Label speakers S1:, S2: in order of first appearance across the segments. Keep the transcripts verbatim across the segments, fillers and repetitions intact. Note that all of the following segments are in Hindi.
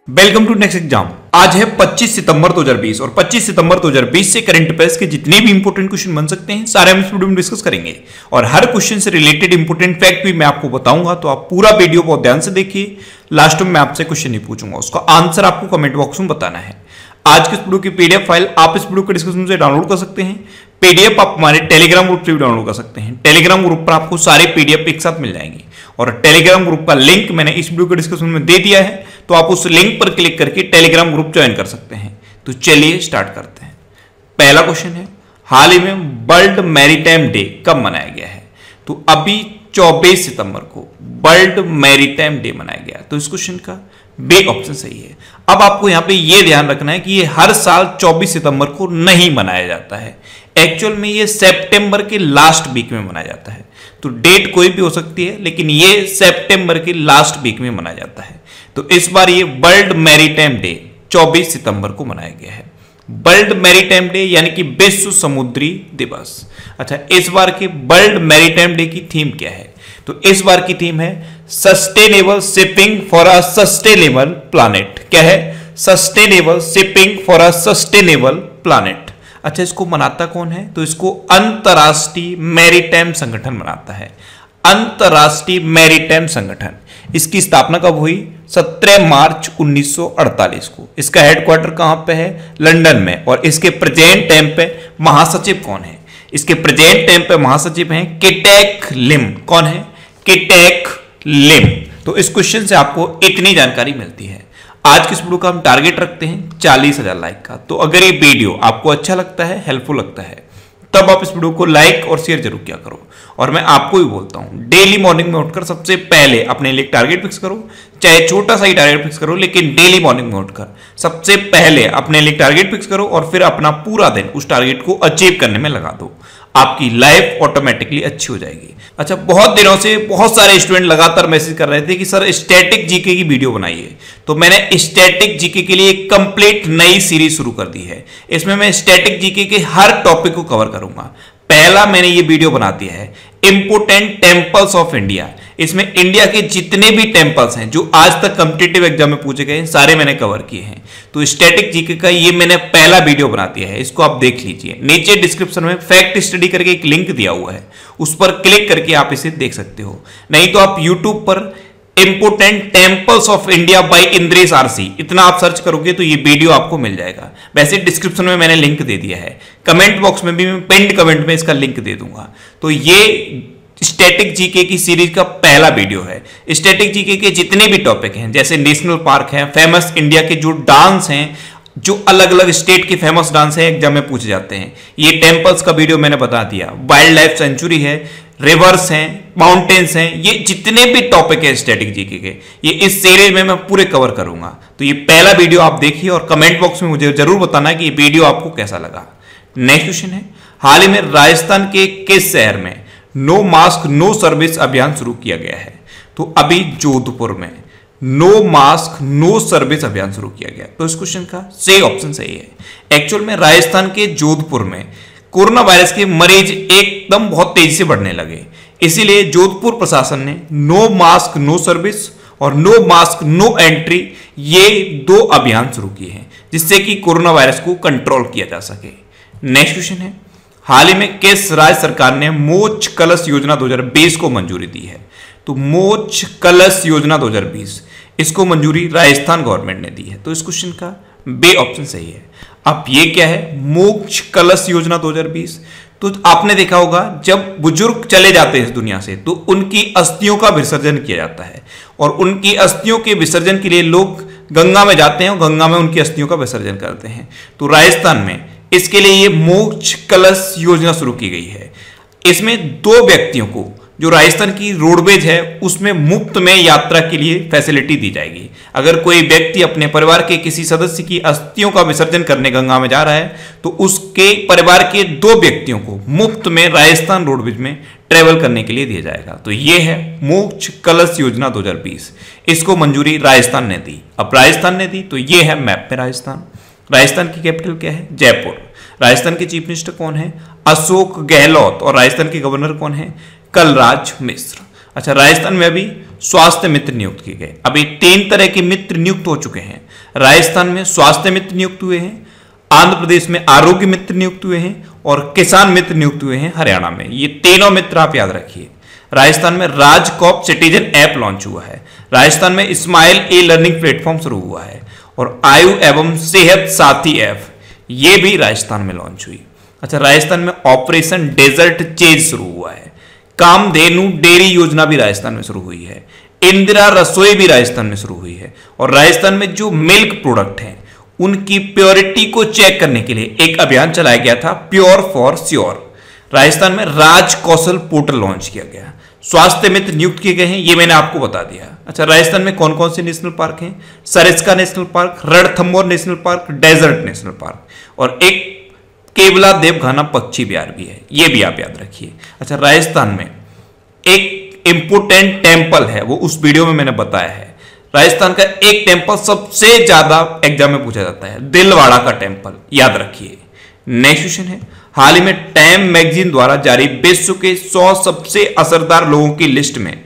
S1: Welcome to next exam. आज है पच्चीस सितंबर दो हज़ार बीस और पच्चीस सितंबर दो हज़ार बीस से करंट अफेयर्स के जितने भी इंपोर्टेंट क्वेश्चन बन सकते हैं सारे हम इस वीडियो में डिस्कस करेंगे और हर क्वेश्चन से रिलेटेड इंपोर्टेंट फैक्ट भी मैं आपको बताऊंगा, तो आप पूरा वीडियो बहुत ध्यान से देखिए। लास्ट में मैं आपसे क्वेश्चन नहीं पूछूंगा, उसका आंसर आपको कमेंट बॉक्स में बताना है। आज के इस वीडियो की पीडीएफ फाइल आप इस वीडियो के डिस्क्रिप्शन से डाउनलोड कर सकते हैं। पीडीएफ आप हमारे टेलीग्राम ग्रुप से भी डाउनलोड कर सकते हैं। टेलीग्राम ग्रुप पर आपको सारे पीडीएफ एक साथ मिल जाएंगे और टेलीग्राम ग्रुप का लिंक मैंने इस वीडियो के डिस्क्रिप्शन में दे दिया है, तो आप उस लिंक पर क्लिक करके टेलीग्राम ग्रुप ज्वाइन कर सकते हैं। तो चलिए स्टार्ट करते हैं। पहला क्वेश्चन है, हाल ही में वर्ल्ड मैरीटाइम डे कब मनाया गया है? तो अभी चौबीस सितंबर को वर्ल्ड मैरीटाइम डे मनाया गया, तो इस क्वेश्चन का बी ऑप्शन सही है। अब आपको यहां पे ये ध्यान रखना है कि ये हर साल चौबीस सितंबर को नहीं मनाया जाता है। एक्चुअल में ये सितंबर के लास्ट वीक में मनाया जाता है, तो डेट कोई भी हो सकती है, लेकिन ये सितंबर के लास्ट वीक में मनाया जाता है। तो इस बार ये वर्ल्ड मैरीटाइम डे चौबीस सितंबर को मनाया गया है। वर्ल्ड मैरीटाइम डे यानी कि विश्व समुद्री दिवस। अच्छा, इस बार के वर्ल्ड मैरीटाइम डे की थीम क्या है? तो इस बार की थीम है sustainable shipping for a sustainable planet. क्या है? Sustainable shipping for a sustainable planet. अच्छा, इसको मनाता कौन है? तो इसको अंतरराष्ट्रीय मैरीटाइम संगठन मनाता है। अंतरराष्ट्रीय मैरीटाइम संगठन, इसकी स्थापना कब हुई? सत्रह मार्च उन्नीस सौ अड़तालीस को। इसका हेडक्वार्टर कहां पे है? लंदन में। और इसके प्रेजेंट टाइम पे महासचिव कौन है? इसके प्रेजेंट टाइम पे महासचिव हैं किटेक लिम। कौन है? किटेक लिम। तो इस क्वेश्चन से आपको इतनी जानकारी मिलती है। आज के इस वीडियो का हम टारगेट रखते हैं चालीस हजार लाइक का। तो अगर ये वीडियो आपको अच्छा लगता है, हेल्पफुल लगता है, तब आप इस वीडियो को लाइक और शेयर जरूर किया करो। और मैं आपको भी बोलता हूं, डेली मॉर्निंग में उठकर सबसे पहले अपने लिए टारगेट फिक्स करो, चाहे छोटा सा ही टारगेट फिक्स करो, लेकिन डेली मॉर्निंग में उठकर सबसे पहले अपने लिए टारगेट फिक्स करो और फिर अपना पूरा दिन उस टारगेट को अचीव करने में लगा दो। आपकी लाइफ ऑटोमेटिकली अच्छी हो जाएगी। अच्छा, बहुत दिनों से बहुत सारे स्टूडेंट लगातार मैसेज कर रहे थे कि सर स्टैटिक जीके की वीडियो बनाइए, तो मैंने स्टैटिक जीके के लिए एक कंप्लीट नई सीरीज शुरू कर दी है। इसमें मैं स्टैटिक जीके के हर टॉपिक को कवर करूंगा। पहला मैंने ये वीडियो बना दिया है इंपोर्टेंट टेम्पल्स ऑफ इंडिया। इसमें इंडिया के जितने भी टेम्पल्स हैं जो आज तक कॉम्पिटिटिव एग्जाम में पूछे गए, सारे मैंने कवर किए हैं। तो स्टैटिक जीके का ये मैंने पहला वीडियो बना दिया है, इसको आप देख लीजिए। नीचे डिस्क्रिप्शन में फैक्ट स्टडी करके एक लिंक दिया हुआ है, उस पर क्लिक करके आप इसे देख सकते हो। नहीं तो आप यूट्यूब पर important temples of India by Indresh RC इतना आप सर्च करोगे तो ये वीडियो आपको मिल जाएगा। वैसे डिस्क्रिप्शन में मैंने लिंक दे दिया है, कमेंट बॉक्स में भी मैं पिन्ड कमेंट में इसका लिंक दे दूंगा। तो ये स्टैटिक जीके की सीरीज का पहला वीडियो है। स्टैटिक जीके के जितने भी टॉपिक हैं, जैसे नेशनल पार्क हैं, फेमस इंडिया के जो डांस हैं, जो अलग अलग स्टेट के फेमस डांस हैं एग्जाम में पूछे जाते हैं, ये टेम्पल्स का वीडियो मैंने बता दिया। वाइल्ड लाइफ सेंचुरी है, रिवर्स हैं, माउंटेन्स हैं, ये जितने भी टॉपिक है स्टैटिक जीके के, ये इस सीरीज में मैं पूरे कवर करूंगा। तो ये पहला वीडियो आप देखिए और कमेंट बॉक्स में मुझे जरूर बताना कि ये वीडियो आपको कैसा लगा। नेक्स्ट क्वेश्चन है, हाल ही में राजस्थान के किस शहर में नो मास्क नो सर्विस अभियान शुरू किया गया है? तो अभी जोधपुर में नो मास्क नो सर्विस अभियान शुरू किया गया। तो इस क्वेश्चन का सही ऑप्शन सही है। एक्चुअल में राजस्थान के जोधपुर में कोरोना वायरस के मरीज एकदम बहुत तेजी से बढ़ने लगे, इसीलिए जोधपुर प्रशासन ने नो मास्क नो सर्विस और नो मास्क नो एंट्री ये दो अभियान शुरू किए हैं, जिससे कि कोरोना वायरस को कंट्रोल किया जा सके। नेक्स्ट क्वेश्चन है, हाल ही में किस राज्य सरकार ने मोक्ष कलश योजना दो हज़ार बीस को मंजूरी दी है? तो मोक्ष कलश योजना दो हज़ार बीस, इसको मंजूरी राजस्थान गवर्नमेंट ने दी है। तो इस क्वेश्चन का बी ऑप्शन सही है। अब ये क्या है मोक्ष कलश योजना दो हज़ार बीस? तो आपने देखा होगा जब बुजुर्ग चले जाते हैं इस दुनिया से तो उनकी अस्थियों का विसर्जन किया जाता है और उनकी अस्थियों के विसर्जन के लिए लोग गंगा में जाते हैं और गंगा में उनकी अस्थियों का विसर्जन करते हैं। तो राजस्थान में इसके लिए ये मोक्ष कलश योजना शुरू की गई है। इसमें दो व्यक्तियों को, जो राजस्थान की रोडवेज है उसमें मुफ्त में यात्रा के लिए फैसिलिटी दी जाएगी। अगर कोई व्यक्ति अपने परिवार के किसी सदस्य की अस्थियों का विसर्जन करने गंगा में जा रहा है तो उसके परिवार के दो व्यक्तियों को मुफ्त में राजस्थान रोडवेज में ट्रेवल करने के लिए दिया जाएगा। तो यह है मोक्ष कलश योजना दो हज़ार बीस, इसको मंजूरी राजस्थान ने दी। अब राजस्थान ने दी तो यह है मैप में राजस्थान। राजस्थान की कैपिटल क्या है? जयपुर। राजस्थान के चीफ मिनिस्टर कौन है? अशोक गहलोत। और राजस्थान के गवर्नर कौन है? कलराज मिश्र। अच्छा, राजस्थान में अभी स्वास्थ्य मित्र नियुक्त किए गए। अभी तीन तरह के मित्र नियुक्त हो चुके हैं। राजस्थान में स्वास्थ्य मित्र नियुक्त हुए हैं, आंध्र प्रदेश में आरोग्य मित्र नियुक्त हुए हैं और किसान मित्र नियुक्त हुए हैं हरियाणा में। ये तीनों मित्र आप याद रखिए। राजस्थान में राजकॉप सिटीजन ऐप लॉन्च हुआ है। राजस्थान में स्माइल ए लर्निंग प्लेटफॉर्म शुरू हुआ है और आयु एवं सेहत साथी ऐप ये भी राजस्थान में लॉन्च हुई। अच्छा, राजस्थान में ऑपरेशन डेजर्ट चेज शुरू हुआ है। कामधेनु डेयरी योजना भी राजस्थान में शुरू हुई है। इंदिरा रसोई भी राजस्थान में शुरू हुई है। और राजस्थान में जो मिल्क प्रोडक्ट हैं उनकी प्योरिटी को चेक करने के लिए एक अभियान चलाया गया था, प्योर फॉर श्योर। राजस्थान में राज कौशल पोर्टल लॉन्च किया गया। स्वास्थ्य मित्र नियुक्त किए गए हैं, ये मैंने आपको बता दिया। अच्छा, राजस्थान में कौन कौन से नेशनल पार्क हैं? Sariska national park, Ranthambore national park, desert national park और एक केवला देवघाना पक्षी विहार भी है, ये भी आप याद रखिए। अच्छा, राजस्थान में एक इंपोर्टेंट टेम्पल है, वो उस वीडियो में मैंने बताया है। राजस्थान का एक टेम्पल सबसे ज्यादा एग्जाम में पूछा जाता है, दिलवाड़ा का टेम्पल, याद रखिए। नेक्स्ट क्वेश्चन है, हाल ही में टाइम मैगजीन द्वारा जारी विश्व के सौ सबसे असरदार लोगों की लिस्ट में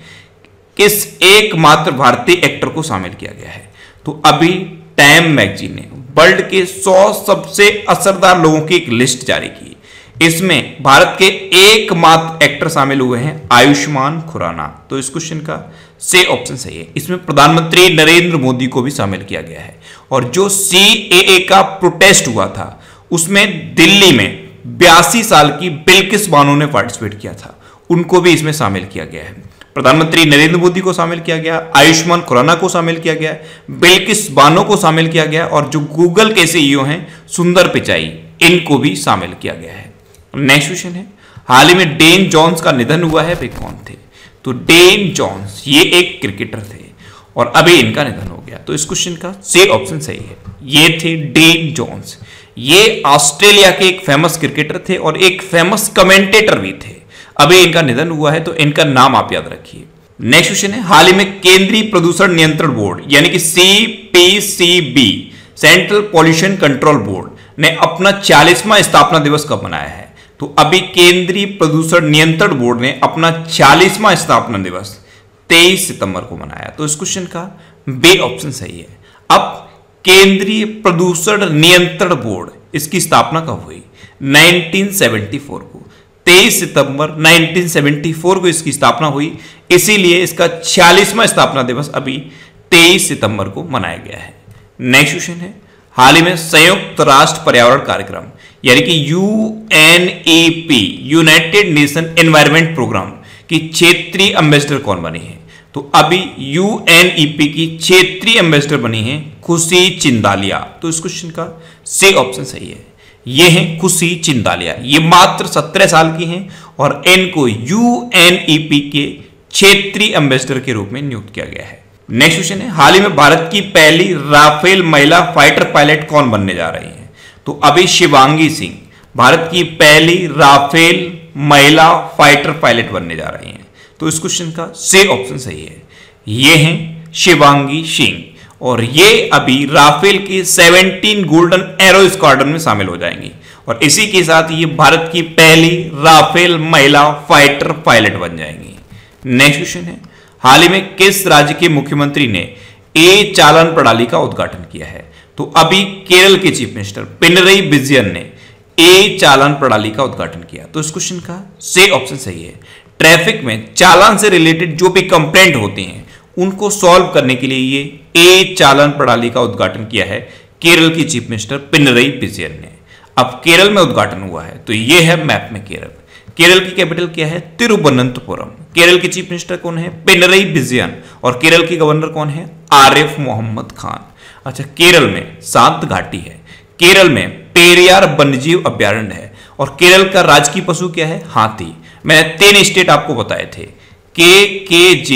S1: किस एकमात्र भारतीय एक्टर को शामिल किया गया है? तो अभी टाइम मैगजीन ने वर्ल्ड के सौ सबसे असरदार लोगों की एक लिस्ट जारी की। इसमें भारत के एकमात्र एक्टर शामिल हुए हैं आयुष्मान खुराना। तो इस क्वेश्चन का से ऑप्शन सही है। इसमें प्रधानमंत्री नरेंद्र मोदी को भी शामिल किया गया है। और जो सी ए ए का प्रोटेस्ट हुआ था उसमें दिल्ली में बयासी साल की बिल्किस बानो ने पार्टिसिपेट किया था, उनको भी इसमें शामिल किया गया है। प्रधानमंत्री नरेंद्र मोदी को शामिल किया गया, आयुष्मान खुराना को शामिल किया गया, बिल्किस बानो को शामिल किया गया और जो गूगल के सीईओ हैं सुंदर पिचाई, इनको भी शामिल किया गया है। नेक्स्ट क्वेश्चन है, हाल ही में डेन जॉन्स का निधन हुआ है, वे कौन थे? तो डेन जॉन्स ये एक क्रिकेटर थे और अभी इनका निधन हो गया। तो इस क्वेश्चन का सी ऑप्शन सही है। ये थे डेन जॉन्स। ये ऑस्ट्रेलिया के एक फेमस क्रिकेटर थे और एक फेमस कमेंटेटर भी थे। अभी इनका निधन हुआ है, तो इनका नाम आप याद रखिए। नेक्स्ट क्वेश्चन है, हाल ही में केंद्रीय प्रदूषण नियंत्रण बोर्ड यानी कि C P C B central pollution control board ने अपना चालीसवां स्थापना दिवस कब मनाया है? तो अभी केंद्रीय प्रदूषण नियंत्रण बोर्ड ने अपना चालीसवां स्थापना दिवस तेईस सितंबर को मनाया। तो इस क्वेश्चन का बी ऑप्शन सही है। अब केंद्रीय प्रदूषण नियंत्रण बोर्ड इसकी स्थापना कब हुई? उन्नीस सौ चौहत्तर को, तेईस सितंबर उन्नीस सौ चौहत्तर को इसकी स्थापना हुई, इसीलिए इसका छियालीसवां स्थापना दिवस अभी तेईस सितंबर को मनाया गया है। नेक्स्ट क्वेश्चन है, हाल ही में संयुक्त राष्ट्र पर्यावरण कार्यक्रम यानी कि U N E P United Nation environment programme की क्षेत्रीय एम्बेसडर कौन बनी है? तो अभी यू एन ई पी की क्षेत्रीय एम्बेसडर बनी है खुशी चिंदालिया। तो इस क्वेश्चन का सी ऑप्शन सही है। ये है खुशी चिंदालिया, ये मात्र सत्रह साल की हैं और इनको यू एन ई पी के क्षेत्रीय एम्बेसडर के रूप में नियुक्त किया गया है। नेक्स्ट क्वेश्चन है, हाल ही में भारत की पहली राफेल महिला फाइटर पायलट कौन बनने जा रही है? तो अभी शिवांगी सिंह भारत की पहली राफेल महिला फाइटर पायलट बनने जा रही हैं। तो इस क्वेश्चन का सी ऑप्शन सही है। ये हैं शिवांगी सिंह और ये अभी राफेल के सत्रह गोल्डन एरो स्क्वाड्रन में शामिल हो जाएंगी और इसी के साथ ये भारत की पहली राफेल महिला फाइटर पायलट बन जाएंगी। नेक्स्ट क्वेश्चन है, हाल ही में किस राज्य के मुख्यमंत्री ने ए चालान प्रणाली का उद्घाटन किया है? तो अभी केरल के चीफ मिनिस्टर पिनरई विजयन ने ए चालान प्रणाली का उद्घाटन किया। तो इस क्वेश्चन का सी ऑप्शन सही है। ट्रैफिक में चालान से रिलेटेड जो भी कंप्लेंट होती हैं उनको सॉल्व करने के लिए ये ए चालान प्रणाली का उद्घाटन किया है केरल की चीफ मिनिस्टर पिनरई विजयन ने। अब केरल में उद्घाटन हुआ है तो ये है मैप में केरल। केरल की कैपिटल क्या है? तिरुवनंतपुरम। केरल के चीफ मिनिस्टर कौन है? पिनरई विजयन। और केरल की गवर्नर कौन है? आरिफ मोहम्मद खान। अच्छा, केरल में शांत घाटी है, केरल में पेरियार वन्यजीव अभ्यारण्य है और केरल का राजकीय पशु क्या है? हाथी। मैंने तीन स्टेट आपको बताए थे, के के जे,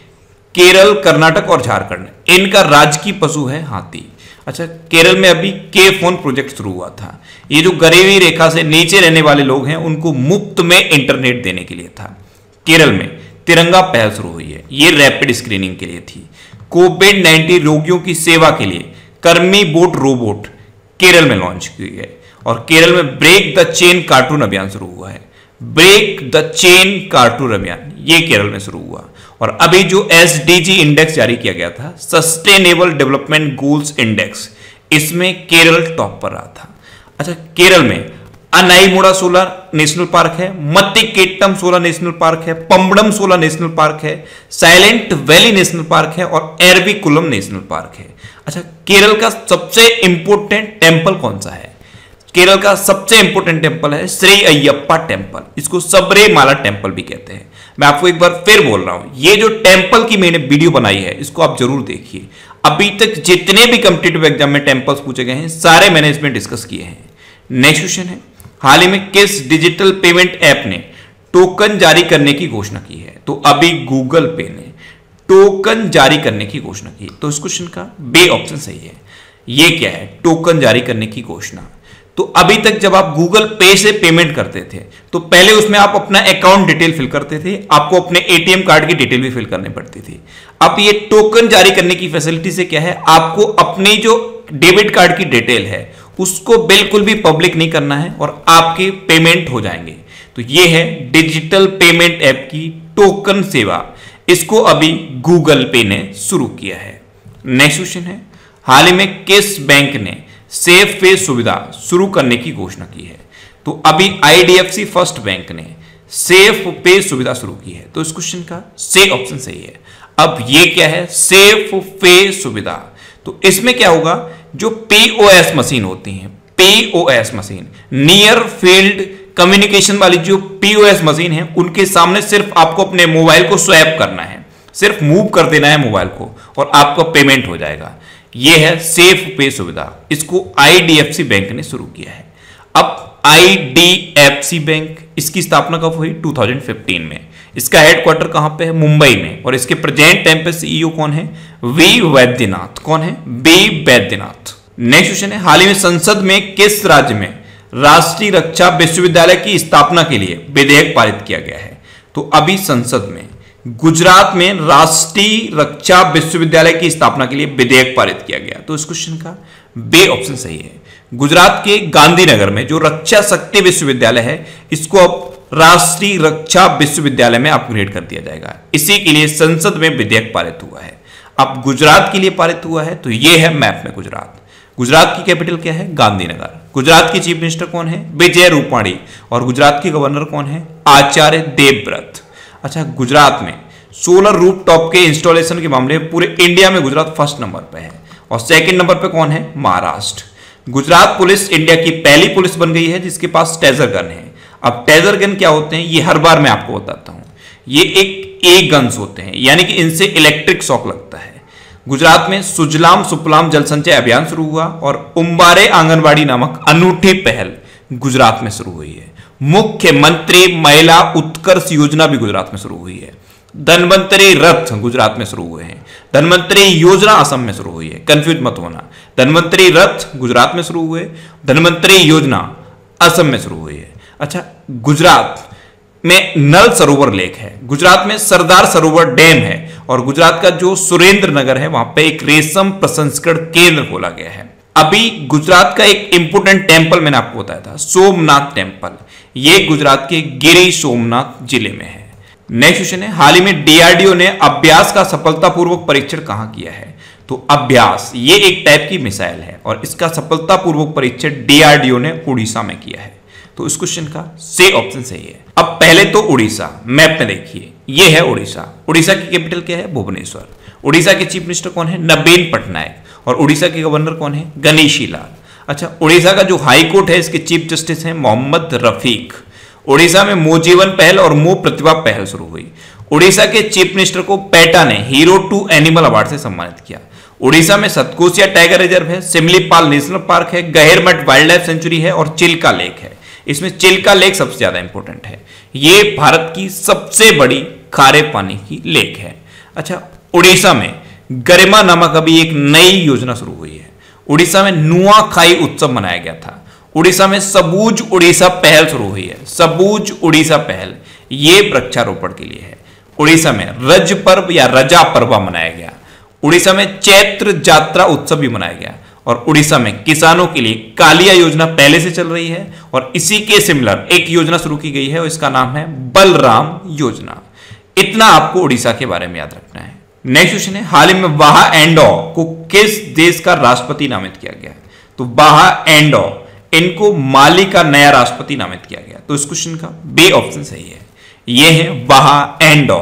S1: केरल, कर्नाटक और झारखंड, इनका राजकीय पशु है हाथी। अच्छा, केरल में अभी के फोन प्रोजेक्ट शुरू हुआ था। ये जो गरीबी रेखा से नीचे रहने वाले लोग हैं उनको मुफ्त में इंटरनेट देने के लिए था। केरल में तिरंगा पहल शुरू हुई है, ये रैपिड स्क्रीनिंग के लिए थी। कोविड नाइन्टीन रोगियों की सेवा के लिए कर्मी बोट रोबोट केरल में लॉन्च की गई और केरल में ब्रेक द चेन कार्टून अभियान शुरू हुआ है। ब्रेक द चेन कार्टून अभियान ये केरल में शुरू हुआ और अभी जो एस डी जी इंडेक्स जारी किया गया था, सस्टेनेबल डेवलपमेंट गोल्स इंडेक्स, इसमें केरल टॉप पर रहा था। अच्छा, केरल में अनाईमुड़ा सोलर नेशनल पार्क है, मत्तिकेट्टम सोलर नेशनल पार्क है, पंबड़म सोलर नेशनल पार्क है, साइलेंट वैली नेशनल पार्क है और एरविकुलम नेशनल पार्क है। अच्छा, केरल का सबसे इंपोर्टेंट टेंपल कौन सा है? केरल का सबसे इंपोर्टेंट टेंपल है श्री अय्यप्पा टेंपल, इसको सबरीमाला टेंपल भी कहते हैं। मैं आपको एक बार फिर बोल रहा हूं, ये जो टेंपल की मैंने वीडियो बनाई है इसको आप जरूर देखिए। अभी तक जितने भी कॉम्पिटिटिव एग्जाम में टेंपल्स पूछे गए हैं सारे मैंने इसमें डिस्कस किए हैं। नेक्स्ट क्वेश्चन है, हाल ही में किस डिजिटल पेमेंट ऐप ने टोकन जारी करने की घोषणा की है? तो अभी गूगल पे ने टोकन जारी करने की घोषणा की। तो इस क्वेश्चन का बी ऑप्शन सही है। ये क्या है? टोकन जारी करने की घोषणा। तो अभी तक जब आप गूगल पे से पेमेंट करते थे तो पहले उसमें आप अपना अकाउंट डिटेल फिल करते थे, आपको अपने एटीएम कार्ड की डिटेल भी फिल करनी पड़ती थी। अब ये टोकन जारी करने की फैसिलिटी से क्या है, आपको अपनी जो डेबिट कार्ड की डिटेल है उसको बिल्कुल भी पब्लिक नहीं करना है और आपके पेमेंट हो जाएंगे। तो ये है डिजिटल पेमेंट ऐप की टोकन सेवा, इसको अभी गूगल पे ने शुरू किया है। नेक्स्ट क्वेश्चन है, हाल ही में किस बैंक ने सेफ पे सुविधा शुरू करने की घोषणा की है? तो अभी आईडीएफसी फर्स्ट बैंक ने सेफ पे सुविधा शुरू की है। तो इस क्वेश्चन का सी ऑप्शन सही है। अब ये क्या है? सेफ पे सुविधा। तो इसमें क्या होगा, जो पीओएस मशीन होती हैं, POS machine, near field communication वाली जो पीओएस मशीन है, उनके सामने सिर्फ आपको अपने मोबाइल को स्वैप करना है, सिर्फ मूव कर देना है मोबाइल को और आपका पेमेंट हो जाएगा। यह है सेफ पे सुविधा, इसको आईडीएफसी बैंक ने शुरू किया है। अब आईडीएफसी बैंक, इसकी स्थापना कब हुई? दो हज़ार पंद्रह में। इसका हेडक्वार्टर कहां पे है? मुंबई में। और इसके प्रेजेंट टाइम पे सीईओ कौन है? वी वैद्यनाथ। कौन है? बी वैद्यनाथ। नेक्स्ट क्वेश्चन है, हाल ही में संसद में किस राज्य में राष्ट्रीय रक्षा विश्वविद्यालय की स्थापना के लिए विधेयक पारित किया गया है? तो अभी संसद में गुजरात में राष्ट्रीय रक्षा विश्वविद्यालय की स्थापना के लिए विधेयक पारित किया गया। तो इस क्वेश्चन का बी ऑप्शन सही है। गुजरात के गांधीनगर में जो रक्षा शक्ति विश्वविद्यालय है, इसको अब राष्ट्रीय रक्षा विश्वविद्यालय में अपग्रेड कर दिया जाएगा। इसी के लिए संसद में विधेयक पारित हुआ है। अब गुजरात के लिए पारित हुआ है, तो यह है मैप में गुजरात। गुजरात की कैपिटल क्या है? गांधीनगर। गुजरात की चीफ मिनिस्टर कौन है? विजय रूपाणी। और गुजरात की गवर्नर कौन है? आचार्य देवव्रत। अच्छा, गुजरात में सोलर रूफटॉप के इंस्टॉलेशन के मामले में पूरे इंडिया में गुजरात फर्स्ट नंबर पे है। और सेकंड नंबर पे कौन है? महाराष्ट्र। गुजरात पुलिस इंडिया की पहली पुलिस बन गई है जिसके पास टेजर गन है। अब टेजर गन क्या होते हैं ये हर बार मैं आपको बताता हूं। ये एक ए गन्स होते हैं, यानी कि इनसे इलेक्ट्रिक शॉक लगता है। गुजरात में सुजलाम सुफलाम जल संचय अभियान शुरू हुआ और उम्बारे आंगनबाड़ी नामक अनूठी पहल गुजरात में शुरू हुई है। मुख्यमंत्री महिला उत्कर्ष योजना भी गुजरात में शुरू हुई है। धनवंतरी रथ गुजरात में शुरू हुए हैं। धनवंतरी योजना असम में शुरू हुई है, कंफ्यूज मत होना। धनवंतरी रथ गुजरात में शुरू हुए, धनवंतरी योजना असम में शुरू हुई है। अच्छा, गुजरात में नल सरोवर लेक है, गुजरात में सरदार सरोवर डैम है और गुजरात का जो सुरेंद्र नगर है वहां पे एक रेशम प्रसंस्करण केंद्र खोला गया है। अभी गुजरात का एक इंपोर्टेंट टेंपल मैंने आपको बताया था, सोमनाथ टेंपल, ये गुजरात के गिर सोमनाथ जिले में है। नेक्स्ट क्वेश्चन है, हाल ही में डीआरडीओ ने अभ्यास का सफलतापूर्वक परीक्षण कहां किया है? तो अभ्यास ये एक टाइप की मिसाइल है और इसका सफलतापूर्वक परीक्षण डीआरडीओ ने उड़ीसा में किया है। तो इस क्वेश्चन का सी ऑप्शन सही है। अब पहले तो उड़ीसा, मैप में देखिए, ये है उड़ीसा। उड़ीसा की कैपिटल क्या है? भुवनेश्वर। उड़ीसा के चीफ मिनिस्टर कौन है? नवीन पटनायक। और उड़ीसा के गवर्नर कौन है? गणेशी लाल। अच्छा, उड़ीसा का जो हाई कोर्ट है इसके चीफ जस्टिस हैं मोहम्मद रफीक। उड़ीसा में मो जीवन पहल और मो प्रतिभा पहल शुरू हुई। उड़ीसा के चीफ मिनिस्टर को पेटा ने हीरो टू एनिमल अवार्ड से सम्मानित किया। उड़ीसा में सतकोसिया टाइगर रिजर्व है, सिमलीपाल नेशनल पार्क है, गहिरमठ वाइल्ड लाइफ सेंचुरी है और चिल्का लेक है। इसमें चिल्का लेक सबसे ज्यादा इंपॉर्टेंट है, ये भारत की सबसे बड़ी खारे पानी की लेक है। अच्छा, उड़ीसा में गरिमा नामक अभी एक नई योजना शुरू हुई है। उड़ीसा में नुआखाई उत्सव मनाया गया था। उड़ीसा में सबूज उड़ीसा पहल शुरू हुई है। सबूज उड़ीसा पहल ये वृक्षारोपण के लिए है। उड़ीसा में रज पर्व या रजा पर्व मनाया गया। उड़ीसा में चैत्र यात्रा उत्सव भी मनाया गया और उड़ीसा में किसानों के लिए कालिया योजना पहले से चल रही है और इसी के सिमिलर एक योजना शुरू की गई है और इसका नाम है बलराम योजना। इतना आपको उड़ीसा के बारे में याद रखना है। नेक्स्ट क्वेश्चन है, हाल ही में वाहा एंडो को किस देश का राष्ट्रपति नामित किया गया है? तो वाहा एंडो इनको माली का नया राष्ट्रपति नामित किया गया। तो इस क्वेश्चन का बी ऑप्शन सही है। ये है वाहा एंडो,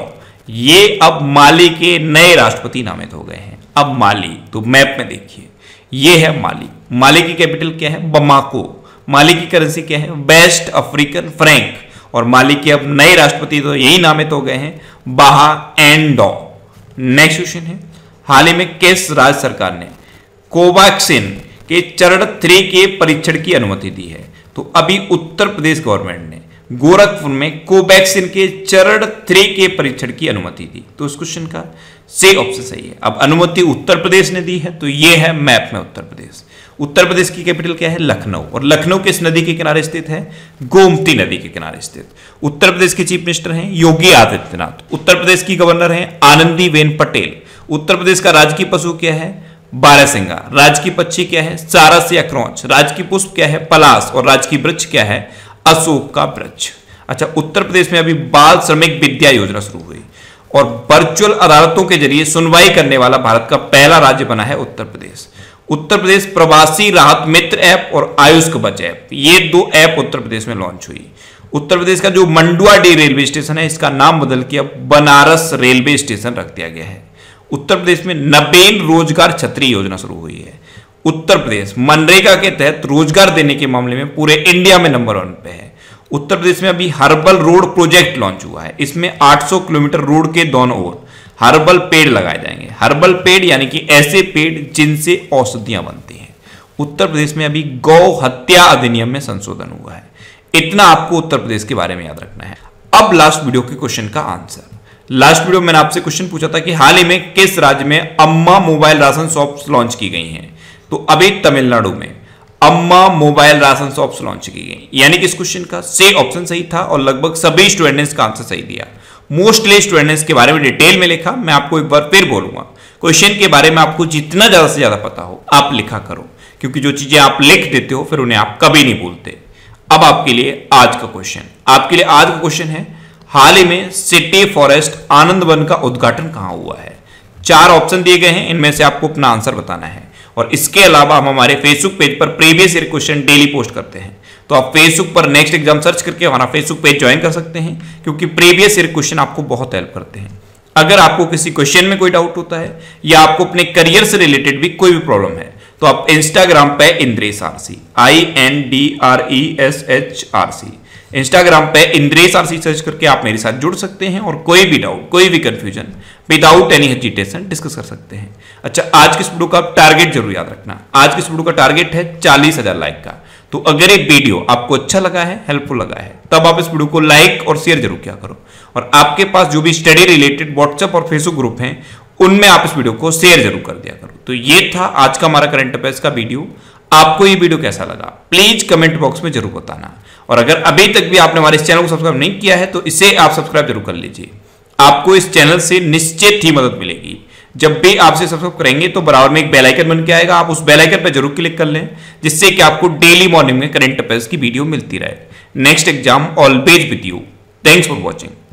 S1: ये अब माली के नए राष्ट्रपति नामित हो गए हैं। अब माली, तो मैप में देखिए, ये है माली। माली की कैपिटल क्या है? बमाको। माली की करेंसी क्या है? West African franc. और माली के अब नए राष्ट्रपति तो यही नामित हो गए हैं, वाहा एंडो। नेक्स्ट क्वेश्चन है, हाल ही में किस राज्य सरकार ने कोवैक्सीन के चरण थ्री के परीक्षण की अनुमति दी है? तो अभी उत्तर प्रदेश गवर्नमेंट ने गोरखपुर में कोवैक्सीन के चरण थ्री के परीक्षण की अनुमति दी। तो इस क्वेश्चन का सी ऑप्शन सही है। अब अनुमति उत्तर प्रदेश ने दी है, तो ये है मैप में उत्तर प्रदेश। उत्तर प्रदेश की कैपिटल क्या है? लखनऊ। और लखनऊ किस नदी के किनारे स्थित है? गोमती नदी के किनारे स्थित। उत्तर प्रदेश के चीफ मिनिस्टर हैं योगी आदित्यनाथ। उत्तर प्रदेश की गवर्नर हैं आनंदीबेन पटेल। उत्तर प्रदेश का राजकीय पशु क्या है? बारहसिंगा। राजकीय पक्षी क्या है? सारस या क्रोंच। राजकीय पुष्प क्या है? पलाश। और राजकीय वृक्ष क्या है? अशोक का वृक्ष। अच्छा, उत्तर प्रदेश में अभी बाल श्रमिक विद्या योजना शुरू हुई और वर्चुअल अदालतों के जरिए सुनवाई करने वाला भारत का पहला राज्य बना है उत्तर प्रदेश। उत्तर प्रदेश प्रवासी राहत मित्र ऐप और आयुष कवच ऐप, ये दो ऐप उत्तर प्रदेश में लॉन्च हुई। उत्तर प्रदेश का जो मंडुआडीह रेलवे स्टेशन है, इसका नाम बदल के अब बनारस रेलवे स्टेशन रख दिया गया है। उत्तर प्रदेश में नवीन रोजगार छतरी योजना शुरू हुई है। उत्तर प्रदेश मनरेगा के तहत रोजगार देने के मामले में पूरे इंडिया में नंबर वन पे है। उत्तर प्रदेश में अभी हर्बल रोड प्रोजेक्ट लॉन्च हुआ है। इसमें आठ सौ किलोमीटर रोड के दोनों ओर हर्बल पेड़ लगाए जाएंगे। हर्बल पेड़ यानी कि ऐसे पेड़ जिनसे औषधियां बनती हैं। उत्तर प्रदेश में अभी गौ हत्या अधिनियम में संशोधन हुआ है। इतना आपको उत्तर प्रदेश के बारे में याद रखना है। अब लास्ट वीडियो के क्वेश्चन का आंसर। लास्ट वीडियो में मैंने आपसे क्वेश्चन पूछा था कि हाल ही में किस राज्य में अम्मा मोबाइल राशन शॉप्स लॉन्च की गई हैं? तो अभी तमिलनाडु में अम्मा मोबाइल राशन शॉप्स लॉन्च की गई, यानी कि इस क्वेश्चन का सी ऑप्शन सही था और लगभग सभी स्टूडेंट ने इसका आंसर सही दिया। मोस्टली स्टूडेंट ने इसके बारे में डिटेल में लिखा। मैं आपको एक बार फिर बोलूंगा, क्वेश्चन के बारे में आपको जितना ज्यादा से ज्यादा पता हो आप लिखा करो, क्योंकि जो चीजें आप लिख देते हो फिर उन्हें आप कभी नहीं भूलते। अब आपके लिए आज का क्वेश्चन, आपके लिए आज का क्वेश्चन है, हाल ही में सिटी फॉरेस्ट आनंद वन का उद्घाटन कहां हुआ है? चार ऑप्शन दिए गए हैं, इनमें से आपको अपना आंसर बताना है। और इसके अलावा हम हमारे फेसबुक पेज पर previous year question daily post करते हैं, तो आप फेसबुक पर नेक्स्ट एग्जाम सर्च करके हमारा फेसबुक पेज ज्वाइन कर सकते हैं, क्योंकि प्रीवियस ईयर क्वेश्चन आपको बहुत हेल्प करते हैं। अगर आपको किसी क्वेश्चन में कोई डाउट होता है या आपको अपने करियर से रिलेटेड भी कोई भी प्रॉब्लम है, तो आप इंस्टाग्राम पे Indresh RC, I N D R E S H R C, Instagram पे इंद्रेश आरसी सर्च करके आप मेरे साथ जुड़ सकते हैं और कोई भी डाउट, कोई भी confusion without any hesitation discuss कर सकते हैं। अच्छा, आज के इस वीडियो का टारगेट जरूर याद रखना। आज के इस वीडियो का टारगेट है चालीस हजार लाइक का। तो अगर ये वीडियो आपको अच्छा लगा है, हेल्पफुल लगा है, तब आप इस वीडियो को लाइक और शेयर जरूर किया करो। और आपके पास जो भी स्टडी रिलेटेड व्हाट्सएप और फेसबुक ग्रुप हैं, उनमें आप इस वीडियो को शेयर जरूर कर दिया करो। तो ये था आज का हमारा करंट अफेयर्स का वीडियो। आपको ये वीडियो कैसा लगा प्लीज कमेंट बॉक्स में जरूर बताना। और अगर अभी तक भी आपने हमारे इस चैनल को सब्सक्राइब नहीं किया है, तो इसे आप सब्सक्राइब जरूर कर लीजिए। आपको इस चैनल से निश्चित ही मदद मिलेगी। जब भी आपसे सब्सक्राइब करेंगे तो बराबर में एक बेल आइकन बन के आएगा, आप उस बेल आइकन पर जरूर क्लिक कर लें, जिससे कि आपको डेली मॉर्निंग में करंट अफेयर्स की वीडियो मिलती रहे। Next exam always with you. Thanks for watching.